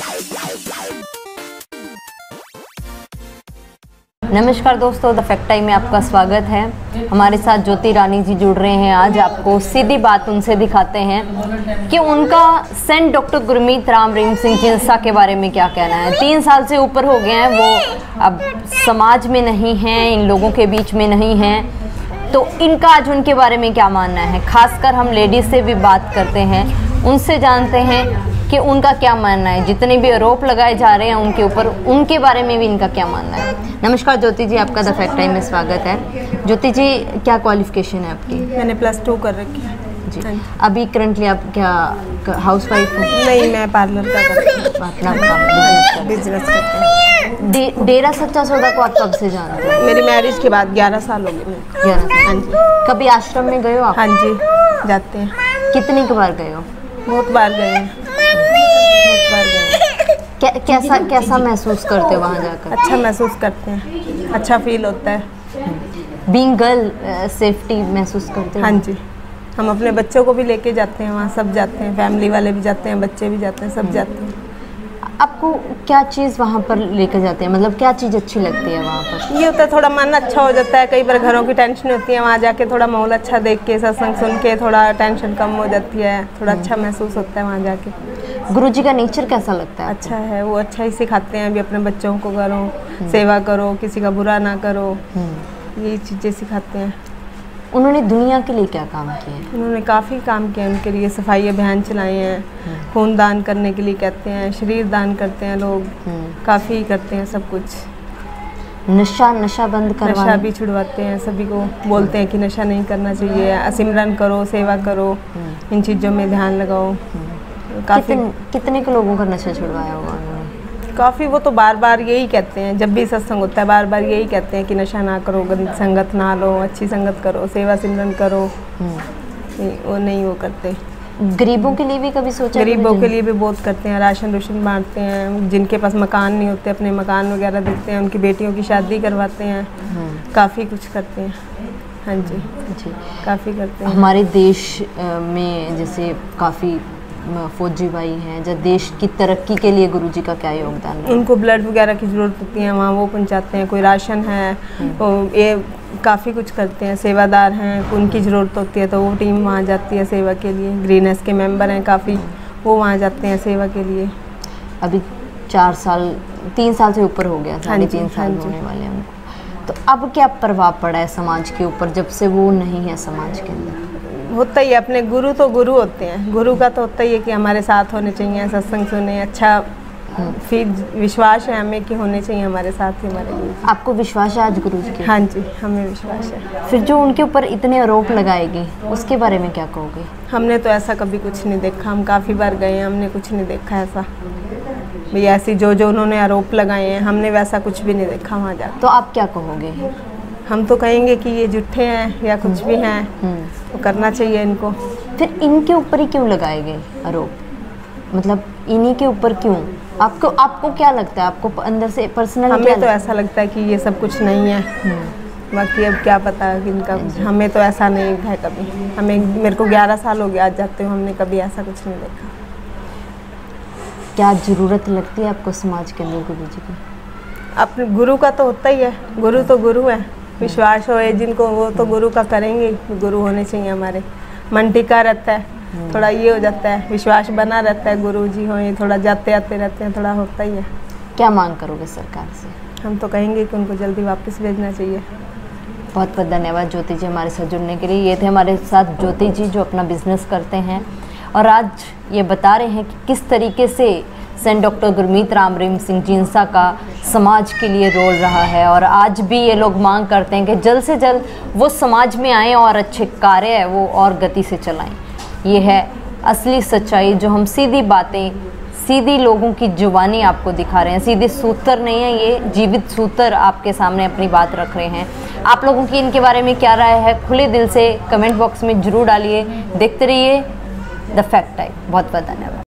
नमस्कार दोस्तों, the fact time में आपका स्वागत है। हमारे साथ ज्योति रानी जी जुड़ रहे हैं। आज आपको सीधी बात उनसे दिखाते हैं कि उनका सेंट डॉक्टर गुरमीत राम रहीम सिंह जिंसा के बारे में क्या कहना है। 3 साल से ऊपर हो गए हैं, वो अब समाज में नहीं हैं, इन लोगों के बीच में नहीं हैं, तो इनका आज उनके बारे में क्या मानना है। खासकर हम लेडीज से भी बात करते हैं, उनसे जानते हैं कि उनका क्या मानना है। जितने भी आरोप लगाए जा रहे हैं उनके ऊपर, उनके बारे में भी इनका क्या मानना है। नमस्कार ज्योति जी, आपका द फैक्ट टाइम में स्वागत है। ज्योति जी, क्या क्वालिफिकेशन है आपकी? मैंने +2 कर रखी है जी। अभी करंटली आप क्या हाउसवाइफ हो? नहीं, मैं पार्लर का अपना काम बिजनेस करते हैं। डेरा सच्चा सौदा को आप कब से जानते हैं? मेरी मैरिज के बाद 11 साल हो गए। 11 साल। हाँ जी। कभी आश्रम में गए हो आप? हाँ जी, जाते हैं। कितनी बार गए हो? बहुत बार गए हैं। कैसा महसूस करते हो वहाँ जाकर? अच्छा महसूस करते हैं, अच्छा फील होता है। बीइंग गर्ल सेफ्टी महसूस करते हो? हाँ जी, हम अपने बच्चों को भी लेके जाते हैं वहाँ, सब जाते हैं, फैमिली वाले भी जाते हैं, बच्चे भी जाते हैं, सब जाते हैं। आपको क्या चीज़ वहाँ पर लेकर जाते हैं, मतलब क्या चीज़ अच्छी लगती है वहाँ पर? ये होता है, थोड़ा मन अच्छा हो जाता है। कई बार घरों की टेंशन होती है, वहाँ जाके थोड़ा माहौल अच्छा देख के, सत्संग सुन के थोड़ा टेंशन कम हो जाती है, थोड़ा अच्छा महसूस होता है वहाँ जाके। गुरुजी का नेचर कैसा लगता है? अच्छा है, वो अच्छा ही सिखाते हैं। अभी अपने बच्चों को करो, सेवा करो, किसी का बुरा ना करो, यही चीज़ें सिखाते हैं। उन्होंने दुनिया के लिए क्या काम किया है? उन्होंने काफ़ी काम किया उनके लिए। सफाई अभियान चलाए हैं, खून दान करने के लिए कहते हैं, शरीर दान करते हैं लोग, काफ़ी करते हैं सब कुछ। नशा बंद करवाना, नशा भी छुड़वाते हैं, सभी को बोलते हैं कि नशा नहीं करना चाहिए, सिमरन करो, सेवा करो, इन चीज़ों में ध्यान लगाओ। काफ़ी कितने के लोगों का नशा छुड़वाया होगा उन्होंने? काफ़ी। वो तो बार बार यही कहते हैं, जब भी सत्संग होता है बार बार यही कहते हैं कि नशा ना करो, गंदी संगत ना लो, अच्छी संगत करो, सेवा सिमरन करो। वो नहीं वो करते। गरीबों के लिए भी कभी सोचा? गरीबों के लिए भी बहुत करते हैं, राशन रूशन बांटते हैं, जिनके पास मकान नहीं होते अपने मकान वगैरह देते हैं, उनकी बेटियों की शादी करवाते हैं, काफ़ी कुछ करते हैं। हाँ जी जी, काफ़ी करते हैं। हमारे देश में जैसे काफ़ी फौजी भाई हैं, जब देश की तरक्की के लिए गुरुजी का क्या योगदान है? उनको ब्लड वगैरह की ज़रूरत होती है, वहाँ वो पहुँचाते हैं। कोई राशन है, तो ये काफ़ी कुछ करते हैं। सेवादार हैं, उनकी ज़रूरत होती है तो वो टीम वहाँ जाती है सेवा के लिए। ग्रीनस के मेंबर हैं काफ़ी, वो वहाँ जाते हैं सेवा के लिए। अभी 3 साल से ऊपर हो गया, 3.5 साल होने वाले हैं उनको। तो अब क्या प्रभाव पड़ा है समाज के ऊपर जब से वो नहीं है समाज के अंदर? होता ही है, अपने गुरु तो गुरु होते हैं। गुरु का तो होता ही है कि हमारे साथ होने चाहिए, सत्संग सुने, अच्छा फिर विश्वास है हमें कि होने चाहिए हमारे साथ ही हमारे गुरु। आपको विश्वास है आज गुरु जी के? हाँ जी, हमें विश्वास है। फिर जो उनके ऊपर इतने आरोप लगाए गए, उसके बारे में क्या कहोगे? हमने तो ऐसा कभी कुछ नहीं देखा। हम काफ़ी बार गए हैं, हमने कुछ नहीं देखा ऐसा। भैया ऐसी जो उन्होंने आरोप लगाए हैं, हमने वैसा कुछ भी नहीं देखा वहाँ जाकर। तो आप क्या कहोगे? हम तो कहेंगे कि ये झूठे हैं या कुछ भी हैं, तो करना चाहिए इनको। फिर इनके ऊपर ही क्यों लगाए गए आरोप, मतलब इन्हीं के ऊपर क्यों? आपको क्या लगता है? आपको अंदर से पर्सनल? हमें तो ऐसा लगता है कि ये सब कुछ नहीं है, बाकी अब क्या पता है कि इनका। हमें तो ऐसा नहीं है कभी। मेरे को 11 साल हो गया आज जाते हुए, हमने कभी ऐसा कुछ नहीं देखा। क्या ज़रूरत लगती है आपको समाज के अंदर गुरु जी की? अपने गुरु का तो होता ही है, गुरु तो गुरु है। विश्वास हो जिनको, वो तो गुरु का करेंगे। गुरु होने चाहिए हमारे। मन टिका रहता है, थोड़ा ये हो जाता है, विश्वास बना रहता है। गुरु जी हो, ये थोड़ा जाते आते रहते हैं, थोड़ा होता ही है। क्या मांग करोगे सरकार से? हम तो कहेंगे कि उनको जल्दी वापस भेजना चाहिए। बहुत बहुत धन्यवाद ज्योति जी हमारे साथ जुड़ने के लिए। ये थे हमारे साथ ज्योति जी जो अपना बिजनेस करते हैं और आज ये बता रहे हैं कि किस तरीके से सेंट डॉक्टर गुरमीत राम रहीम सिंह जिंसा का समाज के लिए रोल रहा है। और आज भी ये लोग मांग करते हैं कि जल्द से जल्द वो समाज में आएँ और अच्छे कार्य है वो और गति से चलाएं। ये है असली सच्चाई, जो हम सीधी बातें, सीधी लोगों की जुबानी आपको दिखा रहे हैं। सीधे सूत्र नहीं है, ये जीवित सूत्र आपके सामने अपनी बात रख रहे हैं। आप लोगों की इनके बारे में क्या राय है, खुले दिल से कमेंट बॉक्स में ज़रूर डालिए। देखते रहिए द फैक्ट टाइम। बहुत बहुत धन्यवाद।